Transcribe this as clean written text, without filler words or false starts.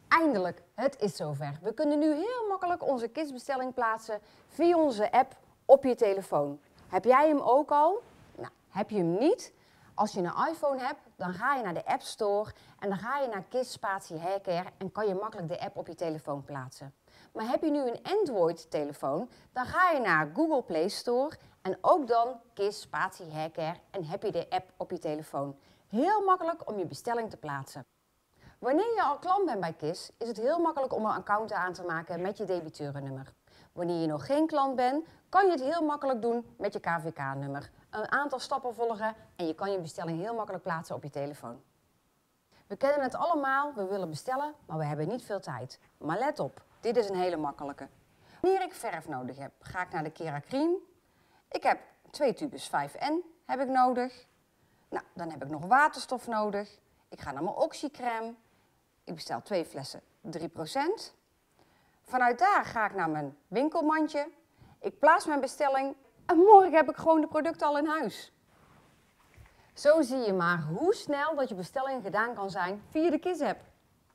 Eindelijk, het is zover. We kunnen nu heel makkelijk onze kistbestelling plaatsen via onze app op je telefoon. Heb jij hem ook al? Nou, heb je hem niet? Als je een iPhone hebt, dan ga je naar de App Store en dan ga je naar KISS Spatie Haircare en kan je makkelijk de app op je telefoon plaatsen. Maar heb je nu een Android-telefoon, dan ga je naar Google Play Store en ook dan KISS Spatie Haircare en heb je de app op je telefoon. Heel makkelijk om je bestelling te plaatsen. Wanneer je al klant bent bij KISS, is het heel makkelijk om een account aan te maken met je debiteurennummer. Wanneer je nog geen klant bent, kan je het heel makkelijk doen met je KVK-nummer. Een aantal stappen volgen en je kan je bestelling heel makkelijk plaatsen op je telefoon. We kennen het allemaal, we willen bestellen, maar we hebben niet veel tijd. Maar let op, dit is een hele makkelijke. Wanneer ik verf nodig heb, ga ik naar de Keracreme. Ik heb 2 tubes 5N heb ik nodig. Nou, dan heb ik nog waterstof nodig. Ik ga naar mijn oxycrème. Ik bestel 2 flessen 3%. Vanuit daar ga ik naar mijn winkelmandje. Ik plaats mijn bestelling en morgen heb ik gewoon de producten al in huis. Zo zie je maar hoe snel dat je bestelling gedaan kan zijn via de KISS-app.